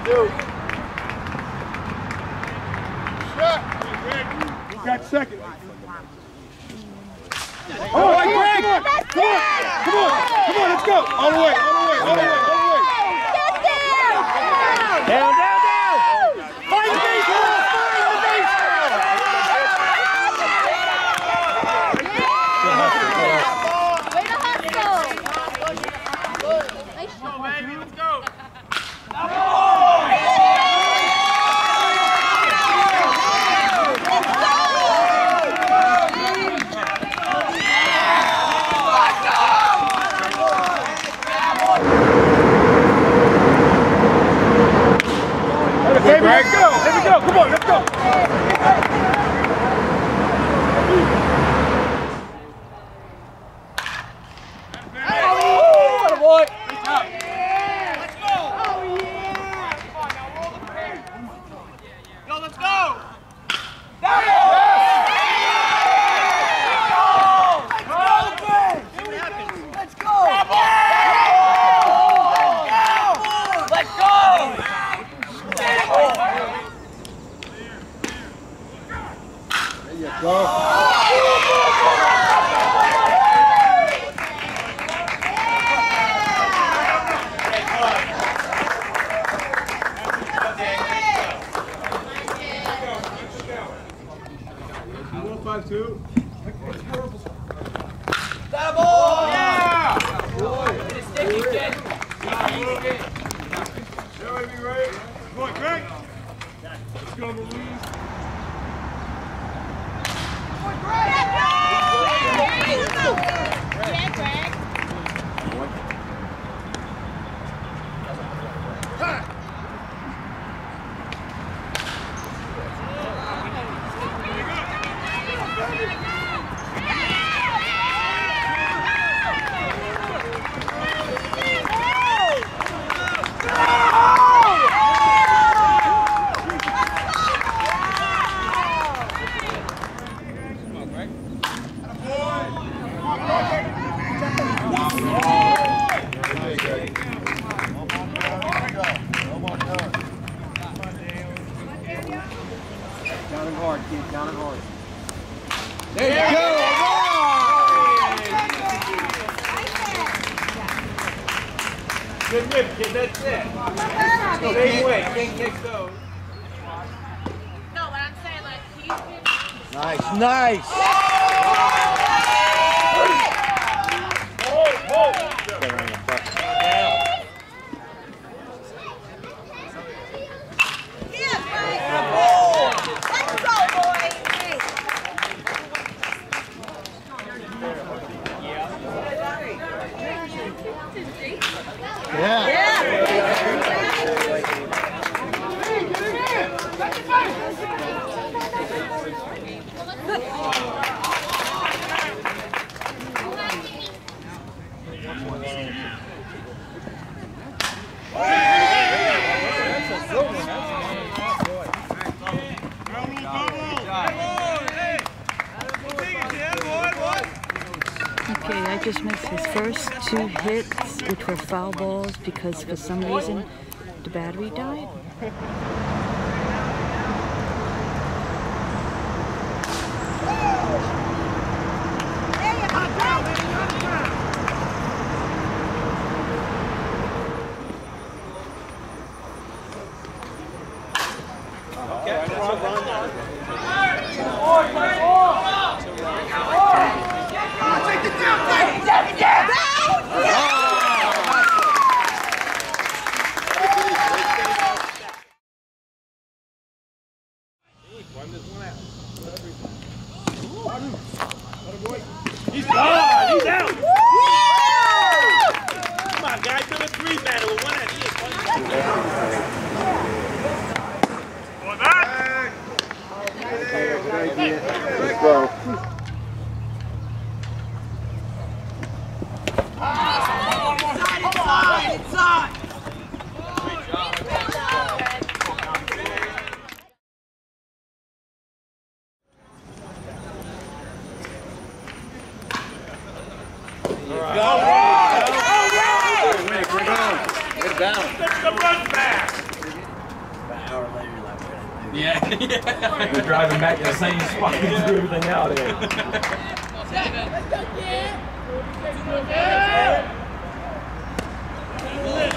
You got second. Oh, Greg! Come on, let's go! All the way, all the way, all the way, all the way! Down! Find the base! Find the base! Way to hustle! Let's go, baby, let's go! Baby, let's go! Here we go! Come on, let's go! Oh, boy! Let's go! Oh, yeah! Come on, now roll the pair. Yo, let's go! There it is! Let's go! Let's go! There you go. That ball! Yeah! Get it sticky, kid. Everybody be ready. Come on, Greg. Let's go, Louise. Down and hard, kid, down and hard. There you go! Good whip, kid, that's it. Same way, can't kick those. No, but I'm saying like he's been. Nice! Okay, I just missed his first 2 hits, which were foul balls, because for some reason the battery died. He's gone! He's out! Come on, guys, do a 3-batter with one at each. On that! Let's go. Inside! Good down. That's the run back! Yeah. They're driving back to the same spot and do everything out there. Let's go, kid.